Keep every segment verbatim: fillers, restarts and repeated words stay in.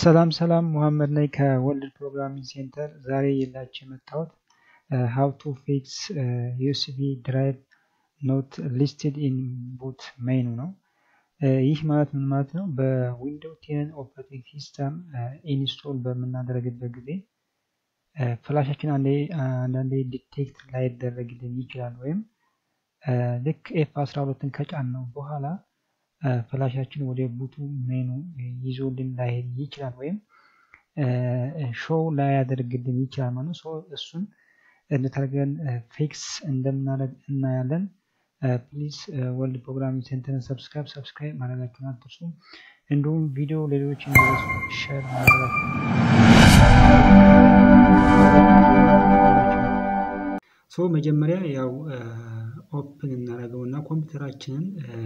ሰላም ሰላም መሐመድ ነኝ ከወርልድ ፕሮግራሚንግ ሴንተር። ዛሬ የላችሁ የመጣሁት how to fix uh, U S B drive not listed in boot menu ነው። ይህ ማለት ምን ማለት ነው? በዊንዶው ቴን ኦፕሬቲንግ ሲስተም ኢንስቶል በምናደርግበት ጊዜ ፍላሻችን አንዴ አንዳንዴ ዲቴክት ላይደረግልን ይችላል፣ ወይም ልክ ኤፍ አስራ ሁለትን ከጫነው በኋላ ፍላሻችን ወደ ቡቱ ሜኑ ይዞልን ላይሄድ ይችላል፣ ወይም ሾው ላይ ያደርግልን ይችላል ማለት ነው። ሶ እሱን እንድታርገን ፊክስ እንደምናደርግ እናያለን። ፕሊዝ ወርልድ ፕሮግራሚንግ ሴንተርን ሰብስክራይብ ሰብስክራይብ ማድረጋችሁን አትርሱ። እንዲሁም ቪዲዮ ሌሎች እንዲደርሱ ሼር ማድረጋችሁን። ሶ መጀመሪያ ያው ኦፕን እናደርገውና ኮምፒውተራችንን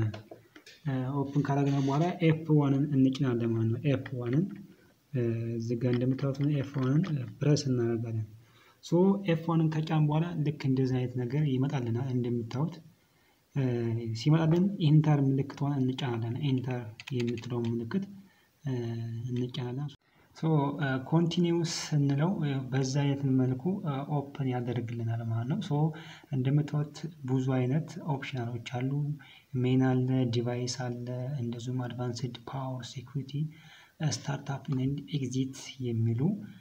ኦፕን ካደረግነው በኋላ ኤፍ ዋንን እንጭናለን ማለት ነው። ኤፍ ዋንን እዚህ ጋር እንደምታዩት ነው። ኤፍ ዋንን ፕረስ እናደርጋለን። ሶ ኤፍ ዋንን ከጫን በኋላ ልክ እንደዚህ አይነት ነገር ይመጣልናል። እንደምታዩት ሲመጣልን ኢንተር ምልክቷን እንጫናለን። ኢንተር የምትለው ምልክት እንጫናለን። ሶ ኮንቲኒዩስ እንለው በዛ አይነት መልኩ ኦፕን ያደርግልናል ማለት ነው። ሶ እንደምታዩት ብዙ አይነት ኦፕሽናሎች አሉ። ሜን አለ፣ ዲቫይስ አለ፣ እንደዚሁም አድቫንስድ ፓወር ሴኩሪቲ፣ ስታርትአፕ ኤንድ ኤግዚት የሚሉ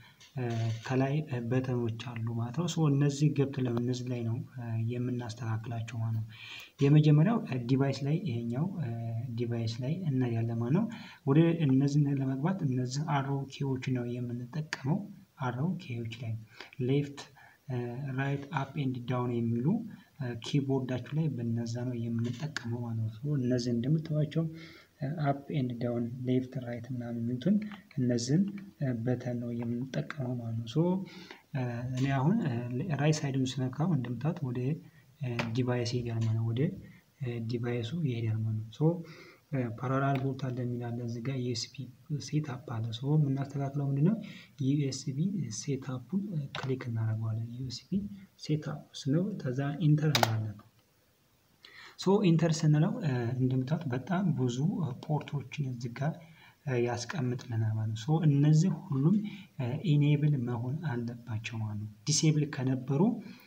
ከላይ በተኖች አሉ ማለት ነው። ሶ እነዚህ ገብተን እነዚህ ላይ ነው የምናስተካክላቸው ማለት ነው። የመጀመሪያው ዲቫይስ ላይ ይሄኛው ዲቫይስ ላይ እናያለን ማለት ነው። ወደ እነዚህ ለመግባት እነዚህ አሮ ኪዎች ነው የምንጠቀመው። አሮ ኪዎች ላይ ሌፍት ራይት አፕ ኤንድ ዳውን የሚሉ ኪቦርዳችሁ ላይ በእነዛ ነው የምንጠቀመው ማለት ነው። ሶ እነዚህ እንደምታዩቸው አፕ ኤንድ ዳውን ሌፍት ራይት ምናምን የሚሉትን እነዚህን በተን ነው የምንጠቀመው ማለት ነው። ሶ እኔ አሁን ራይት ሳይዱን ስነካው እንደምታዩት ወደ ዲቫይስ ይሄዳል ማለት ነው። ወደ ዲቫይሱ ይሄዳል ማለት ነው። ሶ ፓራላል ቦርድ አለ የሚል አለ እዚህ ጋር ዩኤስቢ ሴትአፕ አለ። ሶ የምናስተካክለው ምንድነው? ዩኤስቢ ሴትአፑን ክሊክ እናደርገዋለን። ዩኤስቢ ሴትአፕ ስለው ከዛ ኢንተር እናደርጋለን። ሶ ኢንተር ስንለው እንደምታዩት በጣም ብዙ ፖርቶችን እዚህ ጋር ያስቀምጥልናል ማለት ነው። ሶ እነዚህ ሁሉም ኢኔብል መሆን አለባቸው ማለት ነው። ዲሴብል ከነበሩ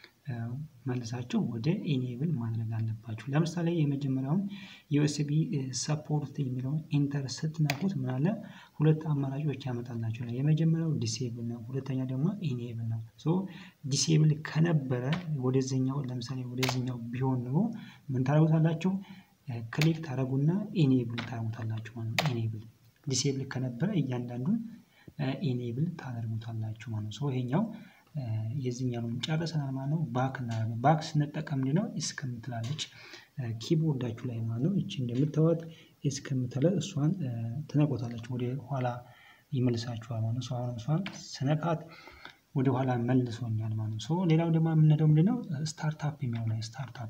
መልሳቸው ወደ ኢኔብል ማድረግ አለባችሁ። ለምሳሌ የመጀመሪያውን ዩኤስቢ ሰፖርት የሚለውን ኢንተር ስትነኩት ምን አለ? ሁለት አማራጮች ያመጣላችሁ። የመጀመሪያው ዲሴብል ነው፣ ሁለተኛ ደግሞ ኢኔብል ነው። ሶ ዲሴብል ከነበረ ወደዚህኛው ለምሳሌ ወደዚህኛው ቢሆን ነው ምን ታደርጉታላችሁ? ክሊክ ታደርጉና ኢኔብል ታደርጉታላችሁ ማለት ነው። ኢኔብል ዲሴብል ከነበረ እያንዳንዱን ኢኔብል ታደርጉታላችሁ ማለት ነው። ሶ ይሄኛው የዚህኛውን ጨርሰናል ማለት ነው። ባክ እናደርጋለን። ባክ ስንጠቀም ምንድነው? እስከምትላለች ኪቦርዳችሁ ላይ ማለት ነው። እቺ እንደምታዩት እስከምትለ እሷን ትነቆታላችሁ፣ ወደ ኋላ ይመልሳችኋል ማለት ነው። ሶ አሁን እሷን ስነካት ወደ ኋላ መልሶኛል ማለት ነው። ሶ ሌላው ደግሞ የምንሄደው ምንድነው? ስታርትአፕ የሚለው ላይ ስታርትአፕ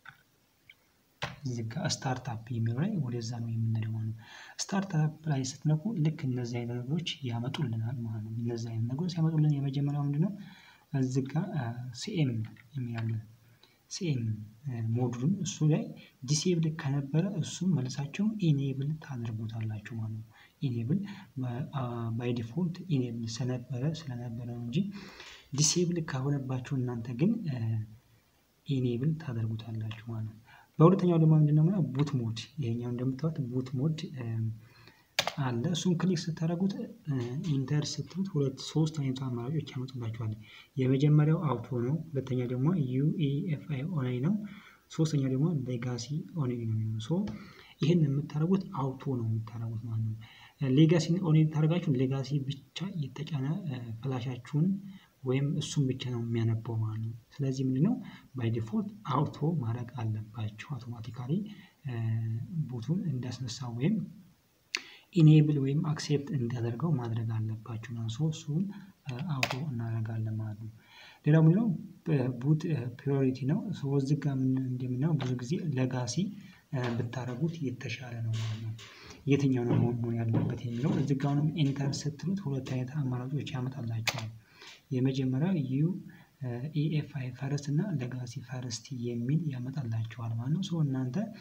እዚህ ጋር ስታርትአፕ የሚለው ላይ ወደዛ ነው የምንሄደው ማለት ነው። ስታርትአፕ ላይ ስትነኩ ልክ እነዚህ አይነት ነገሮች ያመጡልናል ማለት ነው። እነዚህ አይነት ነገሮች ያመጡልን የመጀመሪያው ምንድነው? እዚህ ጋር ሲኤም የሚያለ ሲኤም ሞዱሉን እሱ ላይ ዲሴብል ከነበረ እሱ መልሳቸው ኢኔብል ታደርጉታላችሁ ማለት ነው። ኢኔብል ባይ ዲፎልት ኢኔብል ስለነበረ ስለነበረ እንጂ ዲሴብል ከሆነባችሁ እናንተ ግን ኢኔብል ታደርጉታላችሁ ማለት ነው። በሁለተኛው ደግሞ ምንድነው? ቡት ሞድ ይሄኛው እንደምታዩት ቡት ሞድ አለ። እሱን ክሊክ ስታደርጉት ኢንተር ስትሉት ሁለት ሶስት አይነት አማራጮች ያመጡላችኋል። የመጀመሪያው አውቶ ነው፣ ሁለተኛ ደግሞ ዩኤፍአይ ኦንላይን ነው፣ ሶስተኛ ደግሞ ሌጋሲ ኦንላይን ነው። ሶ ይሄን የምታደርጉት አውቶ ነው የምታደርጉት ማለት ነው። ሌጋሲ ኦንላይን ታደርጋችሁ ሌጋሲ ብቻ የተጫነ ፍላሻችሁን ወይም እሱን ብቻ ነው የሚያነበው ማለት ነው። ስለዚህ ምንድነው? ባይ ዲፎልት አውቶ ማድረግ አለባችሁ። አውቶማቲካሊ ቡቱን እንዳስነሳው ወይም ኢኔብል ወይም አክሴፕት እንዲያደርገው ማድረግ አለባችሁ ነው። ሶ እሱን አውቶ እናደርጋለን ማለት ነው። ሌላው ምንድነው? ቡት ፕራዮሪቲ ነው። ሶ እዚህ ጋር ምን እንደምናየው ብዙ ጊዜ ሌጋሲ ብታረጉት የተሻለ ነው ማለት ነው። የትኛው ነው መሆን ያለበት የሚለው እዚህ ጋር አሁንም ኢንተር ስትሉት ሁለት አይነት አማራጮች ያመጣላችኋል። የመጀመሪያው ዩ ኢኤፍአይ ፈርስት እና ሌጋሲ ፈርስት የሚል ያመጣላችኋል ማለት ነው። ሶ እናንተ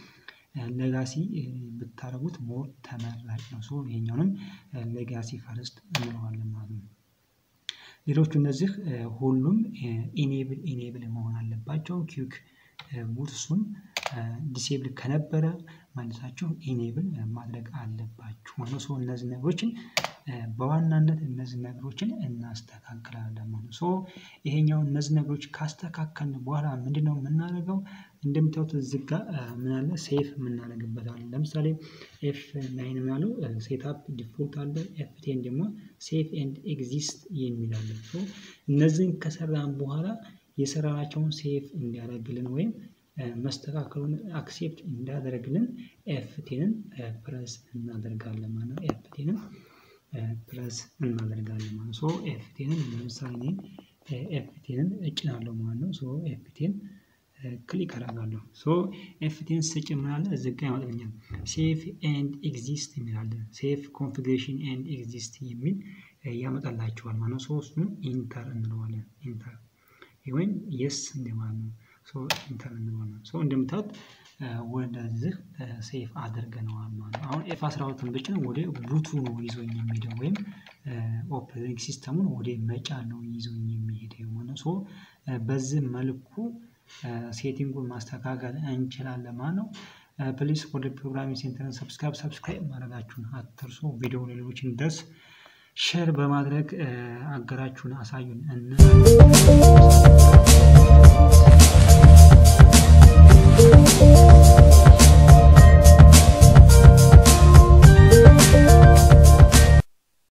ሌጋሲ ብታረጉት ሞር ተመራጭ ነው። ሶ ይሄኛውንም ሌጋሲ ፈርስት እንለዋለን ማለት ነው። ሌሎቹ እነዚህ ሁሉም ኢኔብል ኢኔብል መሆን አለባቸው። ኪክ ቡትሱን ዲሴብል ከነበረ መልሳችሁ ኢኔብል ማድረግ አለባችሁ ማለት ነው። ሶ እነዚህ ነገሮችን በዋናነት እነዚህ ነገሮችን እናስተካክላለን ማለት ነው። ሶ ይሄኛው እነዚህ ነገሮች ካስተካከልን በኋላ ምንድነው የምናደርገው? እንደምታዩት እዚህ ጋር ምን አለ ሴፍ የምናደርግበት አለ። ለምሳሌ ኤፍ ናይን ያለው ሴትአፕ ዲፎልት አለ። ኤፍ ቴን ደግሞ ሴፍ ኤንድ ኤግዚስት የሚል አለ። ሶ እነዚህን ከሰራን በኋላ የሰራናቸውን ሴፍ እንዲያደርግልን ወይም መስተካከሉን አክሴፕት እንዲያደርግልን ኤፍ ቴንን ፕረስ እናደርጋለን ማለት ነው። ኤፍ ቴንን ፕረስ እናደርጋለን ማለት ነው። ሶ ኤፍ ቴንን ለምሳሌ ኤፍ ቴንን እጭናለሁ ማለት ነው። ሶ ኤፍ ቴን ክሊክ አደርጋለሁ። ሶ ኤፍ ቴን ስጭን ምን አለ እዚህ ጋር ያመጣልኛል ሴፍ ኤንድ ኤግዚስት የሚል አለ። ሴፍ ኮንፊግሬሽን ኤንድ ኤግዚስት የሚል ያመጣላችኋል ማለት ነው። ሶ እሱን ኢንተር እንለዋለን። ኢንተር ወይም የስ እንደማለት ነው። ሶ ኢንተር እንለዋለን። ሶ እንደምታዩት ወደዚህ ሴፍ አድርገነዋል ማለት ነው። አሁን ኤፍ አስራ ሁለትን ብቻ ወደ ቡቱ ነው ይዞኝ የሚሄደው ወይም ኦፕሬቲንግ ሲስተሙን ወደ መጫን ነው ይዞኝ የሚሄደው ማለት ነው። ሶ በዚህ መልኩ ሴቲንጉን ማስተካከል እንችላለን ማለት ነው። ፕሊስ ወደ ፕሮግራሚንግ ሴንተርን ሰብስክራይብ ሰብስክራይብ ማድረጋችሁን አትርሱ። ቪዲዮ ለሌሎች እንዲደርስ ሼር በማድረግ አገራችሁን አሳዩን።